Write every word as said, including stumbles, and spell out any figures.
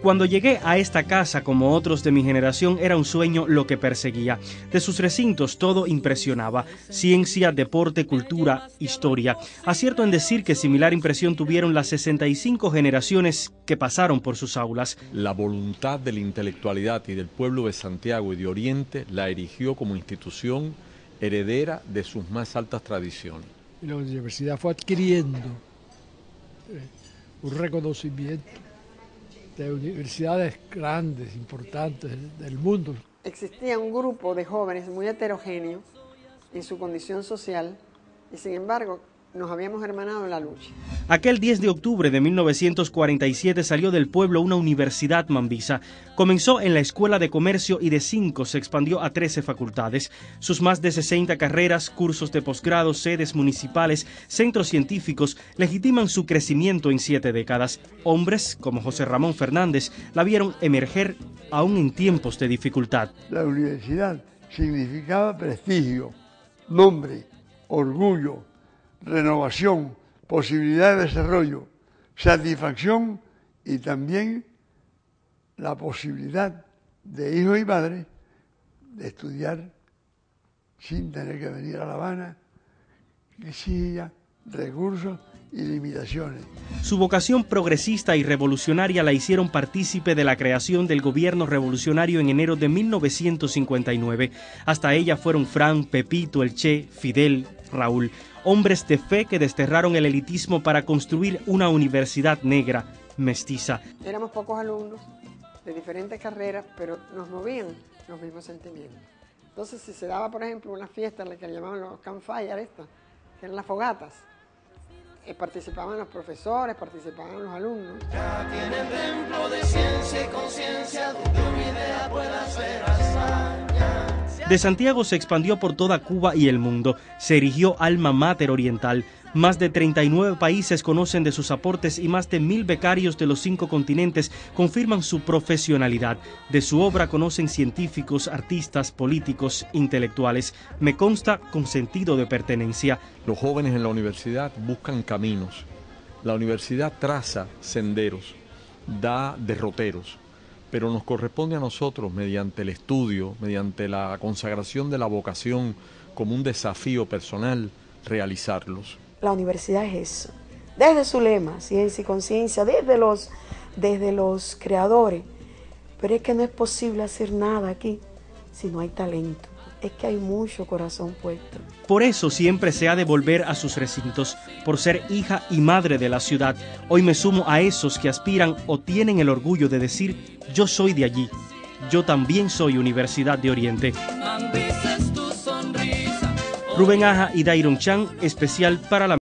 Cuando llegué a esta casa, como otros de mi generación, era un sueño lo que perseguía. De sus recintos todo impresionaba: ciencia, deporte, cultura, historia. Acierto en decir que similar impresión tuvieron las sesenta y cinco generaciones que pasaron por sus aulas. La voluntad de la intelectualidad y del pueblo de Santiago y de Oriente la erigió como institución heredera de sus más altas tradiciones. Y la universidad fue adquiriendo eh, un reconocimiento de universidades grandes, importantes del mundo. Existía un grupo de jóvenes muy heterogéneo en su condición social y sin embargo nos habíamos hermanado en la lucha. Aquel diez de octubre de mil novecientos cuarenta y siete salió del pueblo una universidad mambisa. Comenzó en la Escuela de Comercio y de cinco se expandió a trece facultades. Sus más de sesenta carreras, cursos de posgrado, sedes municipales, centros científicos legitiman su crecimiento en siete décadas. Hombres como José Ramón Fernández la vieron emerger aún en tiempos de dificultad. La universidad significaba prestigio, nombre, orgullo, renovación, posibilidad de desarrollo, satisfacción y también la posibilidad de hijos y padres de estudiar sin tener que venir a La Habana, que exija recursos y limitaciones. Su vocación progresista y revolucionaria la hicieron partícipe de la creación del gobierno revolucionario en enero de mil novecientos cincuenta y nueve. Hasta ella fueron Fran, Pepito, el Che, Fidel, Raúl, hombres de fe que desterraron el elitismo para construir una universidad negra, mestiza. Éramos pocos alumnos de diferentes carreras, pero nos movían los mismos sentimientos. Entonces, si se daba, por ejemplo, una fiesta en la que le llamaban los campfire, estas, que eran las fogatas, eh, participaban los profesores, participaban los alumnos. Ya tienen templo de ciencia y conciencia, donde una idea pueda ser hazaña. De Santiago se expandió por toda Cuba y el mundo. Se erigió alma mater oriental. Más de treinta y nueve países conocen de sus aportes y más de mil becarios de los cinco continentes confirman su profesionalidad. De su obra conocen científicos, artistas, políticos, intelectuales. Me consta con sentido de pertenencia. Los jóvenes en la universidad buscan caminos. La universidad traza senderos, da derroteros. Pero nos corresponde a nosotros, mediante el estudio, mediante la consagración de la vocación como un desafío personal, realizarlos. La universidad es eso, desde su lema, ciencia y conciencia, desde los, desde los creadores. Pero es que no es posible hacer nada aquí si no hay talento. Es que hay mucho corazón puesto. Por eso siempre se ha de volver a sus recintos, por ser hija y madre de la ciudad. Hoy me sumo a esos que aspiran o tienen el orgullo de decir: yo soy de allí, yo también soy Universidad de Oriente. Rubén Aja y Dairon Chan, especial para la